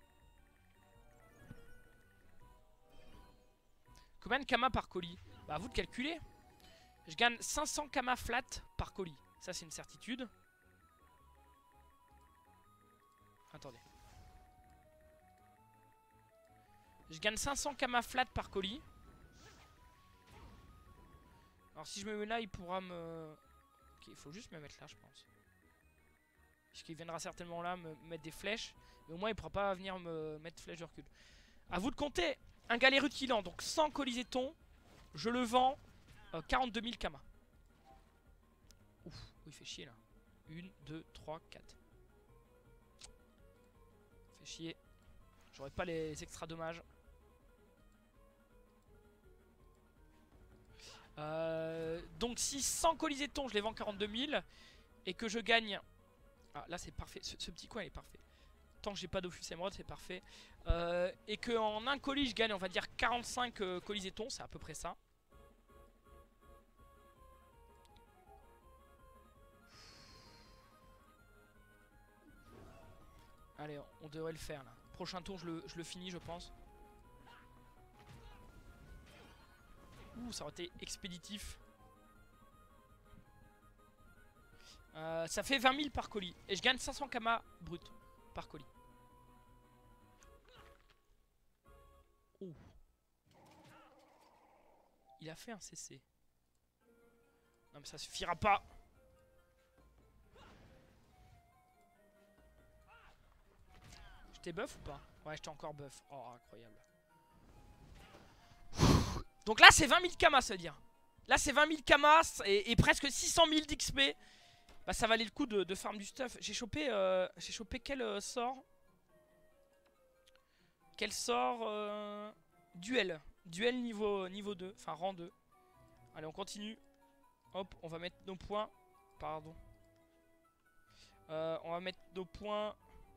Combien de kamas par colis? Bah, à vous de calculer. Je gagne 500 kamas flat par colis. Ça, c'est une certitude. Attendez. Je gagne 500 kamas flat par colis. Alors, si je me mets là, il pourra me... Ok, il faut juste me mettre là, je pense. Parce qu'il viendra certainement là me mettre des flèches. Mais au moins il pourra pas venir me mettre flèche de recul. A vous de compter. Un galet rutilant. Donc 100 colisés-t-on. Je le vends 42 000 kamas. Ouf, il fait chier là. 1, 2, 3, 4. Fait chier. J'aurais pas les extra dommages. Donc si 100 colisés-t-on je les vends 42 000. Et que je gagne... Ah là c'est parfait, ce petit coin il est parfait. Tant que j'ai pas Dofus Emerald, c'est parfait. Et qu'en un colis, je gagne, on va dire 45 colis étons, c'est à peu près ça. Allez, on devrait le faire là. Prochain tour, je le finis, je pense. Ouh, ça aurait été expéditif. Ça fait 20 000 par colis. Et je gagne 500 kamas brut par colis. Ouh. Il a fait un CC. Non mais ça suffira pas. Je t'ai buff ou pas? Ouais, je t'ai encore buff. Oh, incroyable. Donc là, c'est 20 000 kamas, ça veut dire. Là, c'est 20 000 kamas et presque 600 000 d'XP. Bah, ça valait le coup de farm du stuff. J'ai chopé quel sort? Quel sort Duel. Duel niveau 2. Enfin, rang 2. Allez, on continue. Hop, on va mettre nos points. Pardon. On va mettre nos points.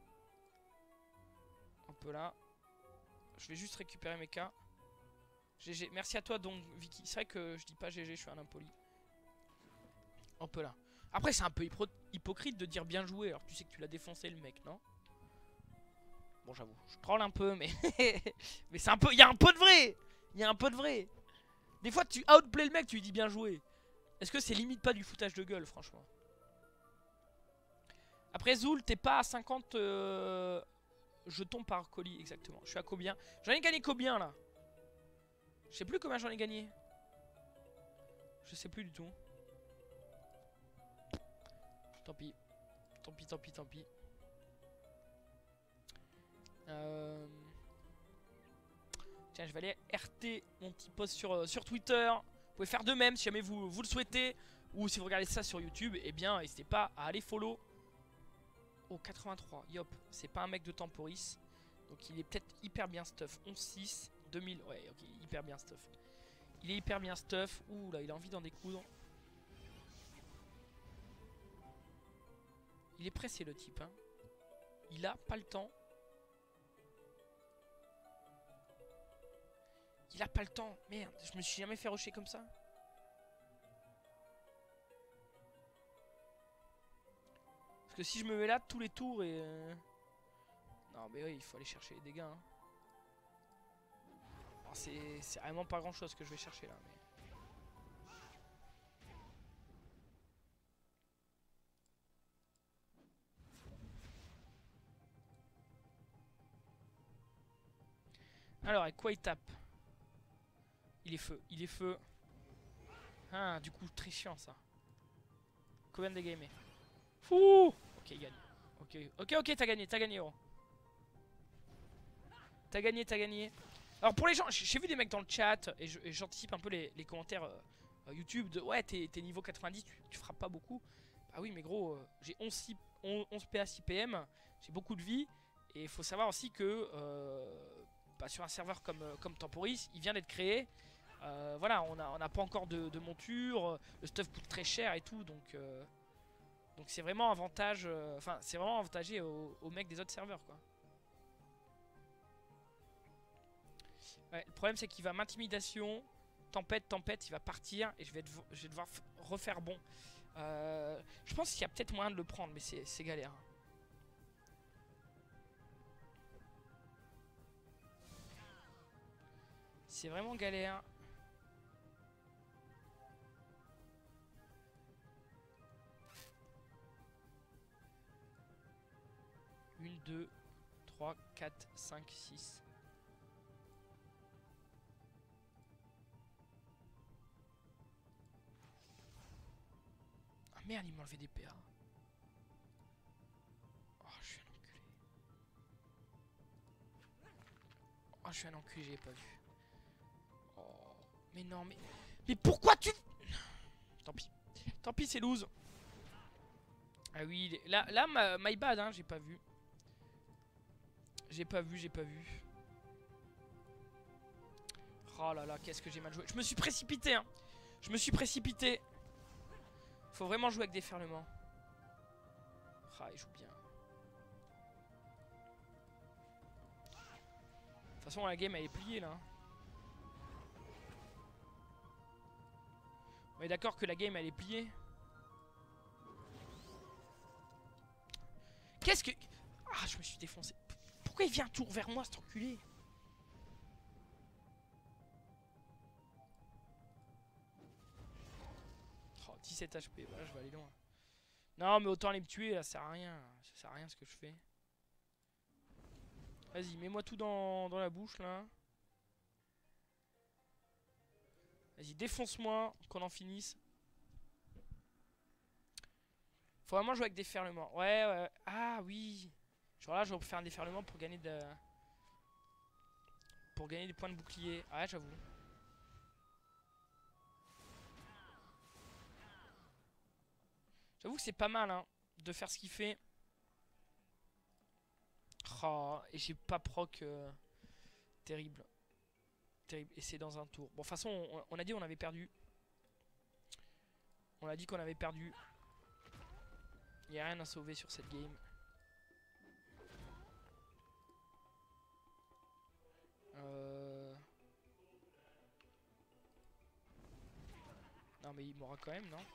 Un peu là. Je vais juste récupérer mes cas. GG. Merci à toi donc Vicky. C'est vrai que je dis pas GG, je suis un impoli. Un peu là. Après c'est un peu hypocrite de dire bien joué alors tu sais que tu l'as défoncé le mec, non? Bon j'avoue, je troll un peu mais mais c'est un peu, il y a un peu de vrai. Il y a un peu de vrai. Des fois tu outplay le mec, tu lui dis bien joué. Est-ce que c'est limite pas du foutage de gueule franchement? Après Zoul, t'es pas à 50 jetons par colis exactement. Je suis à combien? J'en ai gagné combien là? Je sais plus combien j'en ai gagné. Je sais plus du tout. Tant pis. Tant pis, tant pis, tant pis. Tiens, je vais aller RT mon petit post sur Twitter. Vous pouvez faire de même si jamais vous le souhaitez. Ou si vous regardez ça sur YouTube, eh bien, n'hésitez pas à aller follow. Oh, 83, yop. C'est pas un mec de Temporis. Donc il est peut-être hyper bien stuff. 11-6, 2000. Ouais, ok, hyper bien stuff. Il est hyper bien stuff. Ouh là, il a envie d'en découdre. Il est pressé le type, hein. Il a pas le temps. Il a pas le temps. Merde, je me suis jamais fait rusher comme ça. Parce que si je me mets là tous les tours et... Non mais oui, il faut aller chercher les dégâts, hein. C'est vraiment pas grand chose que je vais chercher là. Mais... Alors, avec quoi il tape? Il est feu, il est feu. Ah, du coup, très chiant ça. Combien de dégâts il met? Ouh. Ok, il gagne. Ok, t'as gagné, oh. T'as gagné. Alors pour les gens, j'ai vu des mecs dans le chat et j'anticipe un peu les commentaires YouTube de ouais, t'es niveau 90, tu frappes pas beaucoup. Ah oui, mais gros, j'ai 11 PA 6 PM, j'ai beaucoup de vie. Et il faut savoir aussi que bah, sur un serveur comme Temporis, il vient d'être créé. Voilà, on n'a pas encore de monture, le stuff coûte très cher et tout, donc c'est vraiment avantage, enfin c'est vraiment avantagé aux mecs des autres serveurs quoi. Ouais, le problème c'est qu'il va m'intimidation, tempête, il va partir et je vais devoir refaire bon. Je pense qu'il y a peut-être moyen de le prendre, mais c'est galère. C'est vraiment galère. Une, 2, 3, 4, 5, 6. Ah merde, il m'a enlevé des PA. Oh, je suis un enculé. Oh, je suis un enculé, j'ai pas vu. Oh, mais non, mais pourquoi tu... Tant pis. Tant pis, c'est loose. Ah oui, là my bad, hein, j'ai pas vu. J'ai pas vu. Oh là là, qu'est-ce que j'ai mal joué. Je me suis précipité, hein. Faut vraiment jouer avec déferlement. Ah, il joue bien. façon la game elle est pliée là. On est d'accord que la game elle est pliée. Qu'est-ce que... Ah je me suis défoncé. Pourquoi il vient tout vers moi cet enculé? Oh 17 HP, voilà je vais aller loin. Non mais autant aller me tuer là, ça sert à rien. Ça sert à rien ce que je fais. Vas-y, mets-moi tout dans la bouche là. Vas-y, défonce-moi, qu'on en finisse. Faut vraiment jouer avec des ferlements. Ouais, ouais. Ah oui. Genre là, je vais faire un déferlement pour gagner de... Pour gagner des points de bouclier. Ouais, j'avoue. J'avoue que c'est pas mal, hein, de faire ce qu'il fait. Oh, et j'ai pas proc. Terrible. Terrible. Et c'est dans un tour. Bon, de toute façon, on a dit qu'on avait perdu. On a dit qu'on avait perdu. Il n'y a rien à sauver sur cette game. Non mais il m'aura quand même, non?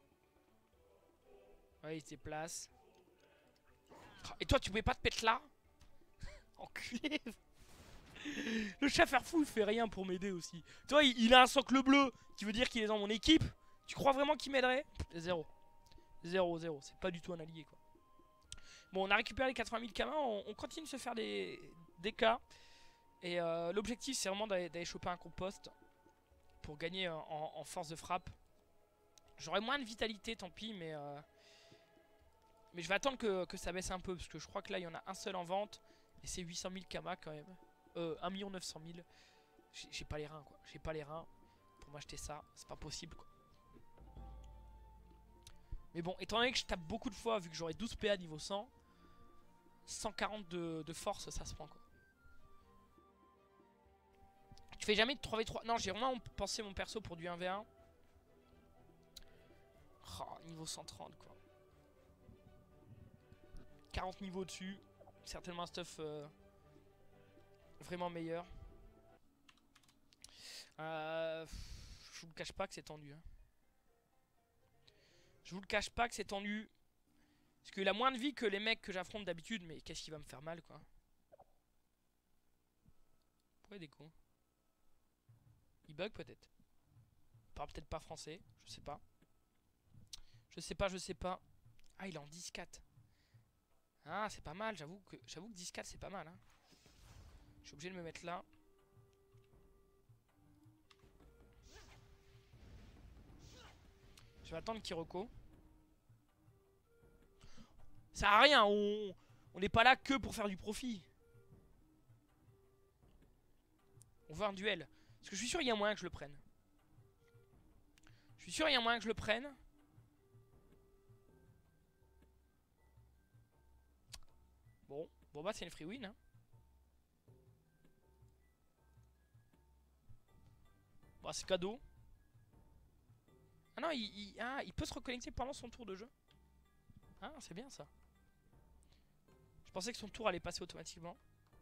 Ouais, il se déplace. Et toi, tu pouvais pas te mettre là? Enculé. Le chauffeur fou, il fait rien pour m'aider aussi. Tu vois, il a un socle bleu qui veut dire qu'il est dans mon équipe. Tu crois vraiment qu'il m'aiderait? Zéro. 0-0, c'est pas du tout un allié quoi. Bon, on a récupéré les 80 000 kamas, on continue de se faire des cas. Et l'objectif c'est vraiment d'aller choper un compost pour gagner en force de frappe. J'aurai moins de vitalité, tant pis, mais je vais attendre que ça baisse un peu parce que je crois que là il y en a un seul en vente et c'est 800 000 kamas quand même. 1 900 000. J'ai pas les reins quoi, j'ai pas les reins pour m'acheter ça, c'est pas possible quoi. Mais bon, étant donné que je tape beaucoup de fois, vu que j'aurai 12 PA niveau 100, 140 de force, ça se prend quoi. Tu fais jamais de 3v3. Non, j'ai vraiment pensé mon perso pour du 1v1. Oh, niveau 130 quoi. 40 niveaux dessus. Certainement un stuff vraiment meilleur. Je vous le cache pas que c'est tendu. Hein. Je vous le cache pas que c'est tendu. Parce qu'il a moins de vie que les mecs que j'affronte d'habitude. Mais qu'est-ce qui va me faire mal quoi. Pourquoi il y a des cons? Il bug peut-être. Il parle peut-être pas français. Je sais pas. Je sais pas, je sais pas. Ah, il est en 10-4. Ah, c'est pas mal. J'avoue que 10-4 c'est pas mal. Hein. Je suis obligé de me mettre là. Je vais attendre Kiroko. Ça sert à rien. On n'est pas là que pour faire du profit. On veut un duel. Parce que je suis sûr qu'il y a moyen que je le prenne. Je suis sûr qu'il y a moyen que je le prenne. Bon bah c'est une free win. Hein. Bon, c'est cadeau. Ah non, il peut se reconnecter pendant son tour de jeu. Ah, c'est bien ça. Je pensais que son tour allait passer automatiquement.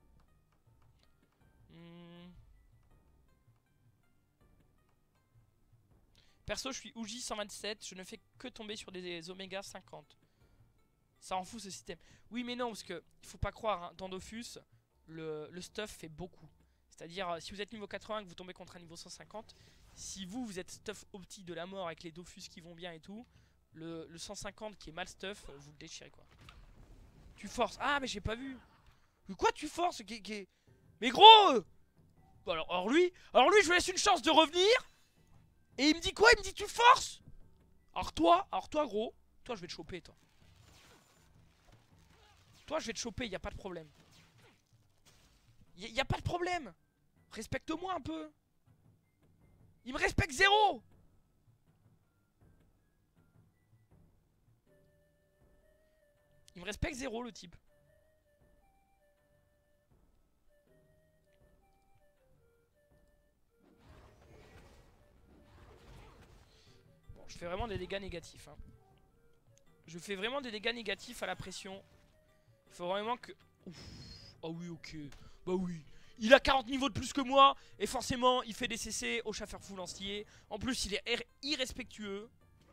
Perso, je suis Uji 127. Je ne fais que tomber sur des Oméga 50. Ça en fout ce système. Oui, mais non, parce que il faut pas croire. Hein, dans Dofus, le stuff fait beaucoup. C'est-à-dire, si vous êtes niveau 80 et que vous tombez contre un niveau 150, si vous êtes stuff opti de la mort avec les Dofus qui vont bien et tout, le 150 qui est mal stuff, vous le déchirez quoi. Tu forces. Ah, mais j'ai pas vu. Mais quoi, tu forces Mais gros alors lui, je lui laisse une chance de revenir. Et il me dit quoi? Il me dit tu forces. Alors toi gros, toi je vais te choper toi. Toi je vais te choper, y a pas de problème. Y a pas de problème. Respecte-moi un peu. Il me respecte zéro. Il me respecte zéro le type. Bon, je fais vraiment des dégâts négatifs. Hein. Je fais vraiment des dégâts négatifs à la pression. Il faut vraiment que... Ouf. Ah oui, ok. Bah oui. Il a 40 niveaux de plus que moi. Et forcément, il fait des CC au chasseur fou lancier. En plus, il est irrespectueux.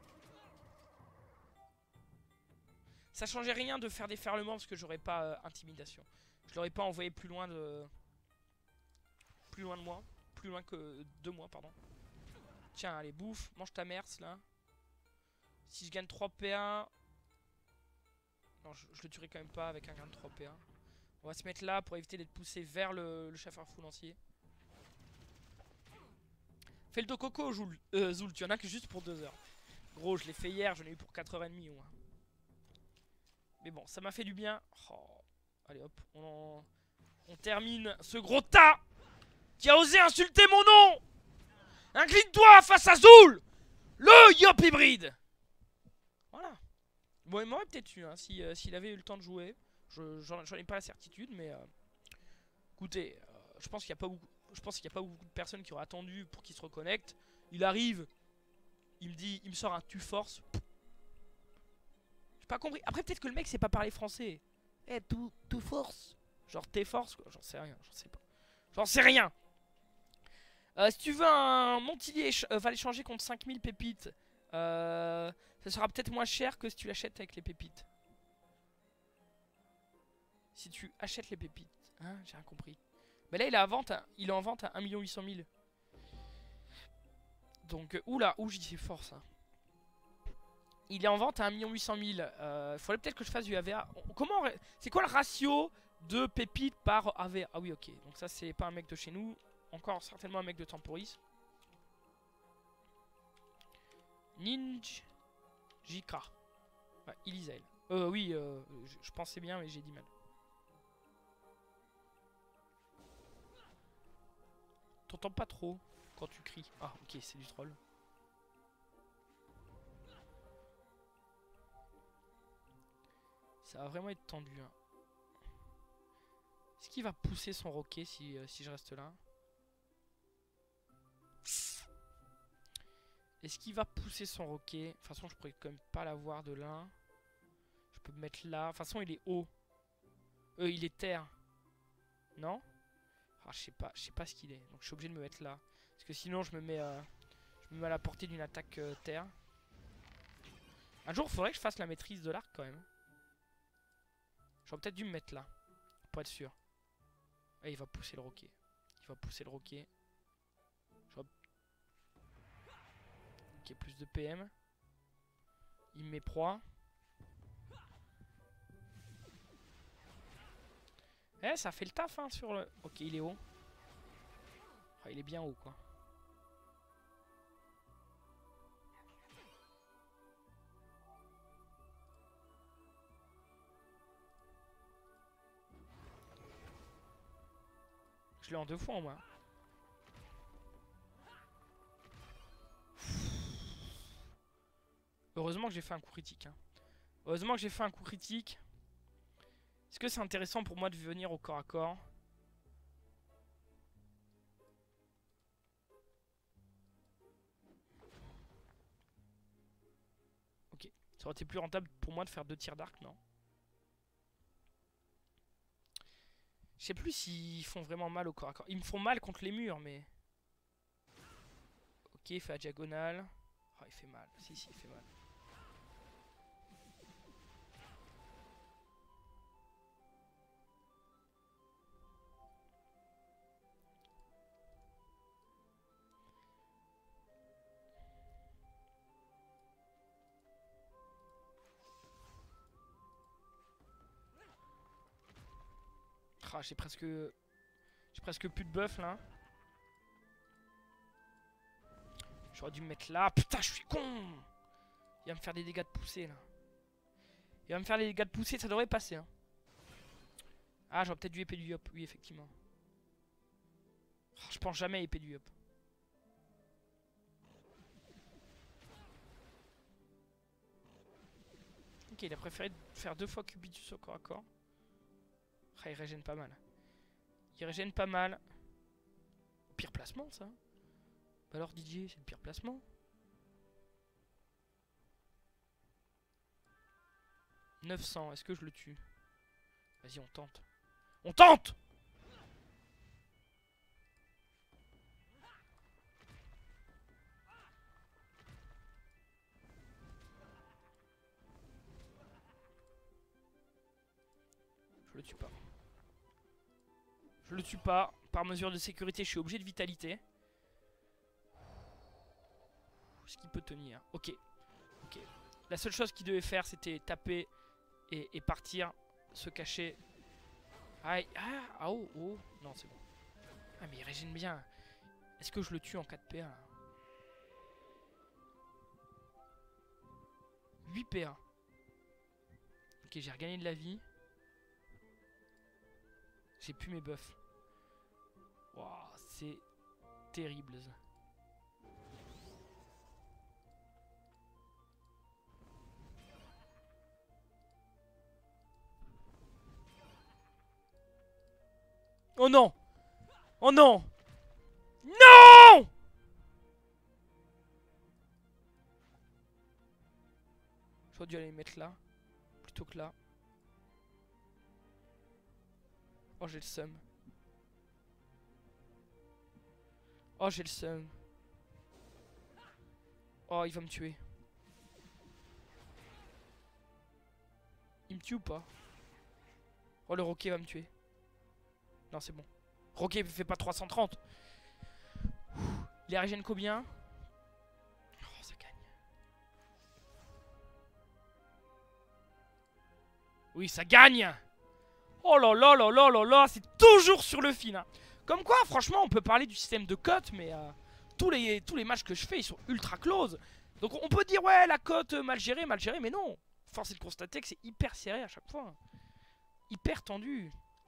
Ça changeait rien de faire des ferlements parce que j'aurais pas intimidation. Je l'aurais pas envoyé plus loin de... Plus loin de moi. Plus loin que de moi, pardon. Tiens, allez, bouffe. Mange ta mère, là. Si je gagne 3 PA... Non, je le tuerai quand même pas avec un gain de 3 PA. On va se mettre là pour éviter d'être poussé vers le chasseur fou lancier. Fais le Tococo, Zoult. Il y en a que juste pour 2 heures. Gros, je l'ai fait hier, j'en ai eu pour 4h30 au moins. Mais bon, ça m'a fait du bien. Oh. Allez hop, on termine ce gros tas qui a osé insulter mon nom. Incline-toi face à Zoult, le Yop hybride. Voilà. Bon, il m'aurait peut-être eu, hein, s'il avait eu le temps de jouer. J'en ai pas la certitude, mais écoutez, je pense qu'il n'y a pas beaucoup. Je pense qu'il n'y a pas beaucoup de personnes qui auraient attendu pour qu'il se reconnecte. Il arrive, il me dit, il me sort un tu force. J'ai pas compris. Après, peut-être que le mec sait pas parler français. Eh, tout force. Genre t'es force quoi. J'en sais rien, j'en sais pas. J'en sais rien. Si tu veux un Montillier, va l'échanger contre 5000 pépites. Ça sera peut-être moins cher que si tu l'achètes avec les pépites. Si tu achètes les pépites. Hein, j'ai rien compris. Mais là, il est en vente à 1 800 000. Donc, oula, je dis c'est fort ça. Il est en vente à 1 800 000. Faudrait peut-être que je fasse du AVA. C'est quoi le ratio de pépites par AVA? Ah oui, ok. Donc ça, c'est pas un mec de chez nous. Encore certainement un mec de Temporis. Ninjika. Ouais, Ilizael. Oui, je pensais bien, mais j'ai dit mal. T'entends pas trop quand tu cries. Ah, ok, c'est du troll. Ça va vraiment être tendu. Hein. Est-ce qu'il va pousser son roquet si je reste là? Est-ce qu'il va pousser son roquet? De toute façon, je pourrais quand même pas l'avoir de là. Je peux me mettre là. De toute façon, il est haut. Il est terre. Non? Ah, je sais pas ce qu'il est. Donc, je suis obligé de me mettre là. Parce que sinon, je me mets à la portée d'une attaque terre. Un jour, il faudrait que je fasse la maîtrise de l'arc quand même. J'aurais peut-être dû me mettre là. Pour être sûr. Ah, il va pousser le roquet. Il va pousser le roquet. Ok, plus de PM. Il me met proie. Eh, ça fait le taf hein, sur le... Ok, il est haut. Ah, il est bien haut quoi. Je l'ai en 2 fois en moins. Heureusement que j'ai fait un coup critique. Hein. Heureusement que j'ai fait un coup critique. Est-ce que c'est intéressant pour moi de venir au corps à corps? Ok. Ça aurait été plus rentable pour moi de faire 2 tirs d'arc, non? Je sais plus s'ils font vraiment mal au corps à corps. Ils me font mal contre les murs, mais... Ok, il fait la diagonale. Oh, il fait mal. Si, il fait mal. Ah, j'ai presque plus de buff là. J'aurais dû me mettre là. Putain, je suis con. Il va me faire des dégâts de poussée là. Il va me faire des dégâts de poussée, ça devrait passer. Hein. Ah, j'aurais peut-être dû épée du Yop. Oui, effectivement. Oh, je pense jamais à épée du Yop. Ok, il a préféré faire 2 fois Cubitus au corps à corps. Ah, il régène pas mal. Il régène pas mal. Pire placement, ça. Bah alors, Didier, c'est le pire placement. « 900, est-ce que je le tue? Vas-y, on tente. On tente! Je le tue pas. Je le tue pas. Par mesure de sécurité, je suis obligé de vitalité. Ce qui peut tenir. Ok. Ok. La seule chose qu'il devait faire, c'était taper et partir. Se cacher. Aïe. Ah, oh, oh. Non, c'est bon. Ah, mais il régène bien. Est-ce que je le tue en 4 PA là? 8 PA. Ok, j'ai regagné de la vie. J'ai plus mes buffs. Wow, c'est terrible ça. Oh non! Oh non! Non! J'aurais dû aller les mettre là, plutôt que là. Oh, j'ai le seum. Oh, j'ai le seum. Oh, il va me tuer. Il me tue ou pas? Oh, le roquet va me tuer. Non, c'est bon. Roquet fait pas 330. Il régène combien? Oh, ça gagne. Oui, ça gagne. Oh là là là là là là, c'est toujours sur le fil. Hein. Comme quoi, franchement, on peut parler du système de cote, mais tous les matchs que je fais, ils sont ultra close. Donc on peut dire, ouais, la cote mal gérée, mais non. Force est de constater que c'est hyper serré à chaque fois. Hyper tendu.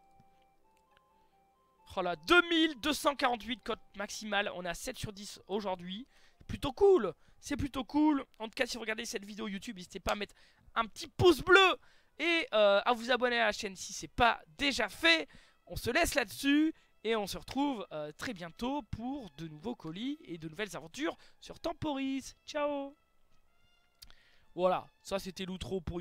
Oh là, 2248 cote maximale. On est à 7 sur 10 aujourd'hui. Plutôt cool. C'est plutôt cool. En tout cas, si vous regardez cette vidéo YouTube, n'hésitez pas à mettre un petit pouce bleu et à vous abonner à la chaîne si c'est pas déjà fait. On se laisse là-dessus et on se retrouve très bientôt pour de nouveaux colis et de nouvelles aventures sur Temporis. Ciao. Voilà, ça c'était l'outro pour